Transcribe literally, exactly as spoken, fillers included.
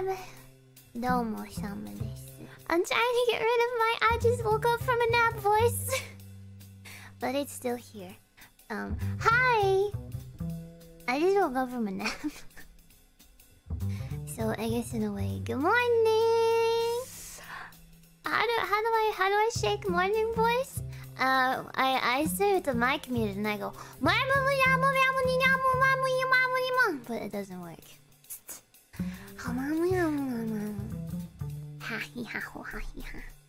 Sam. Domo sama desu. I'm trying to get rid of my I just woke up from a nap voice. But it's still here. Um, hi! I just woke up from a nap. So I guess in a way, good morning! How do how do I how do I shake morning voice? Uh I I stare at the mic muted and I go but it doesn't work. Ha ha ha ha ha.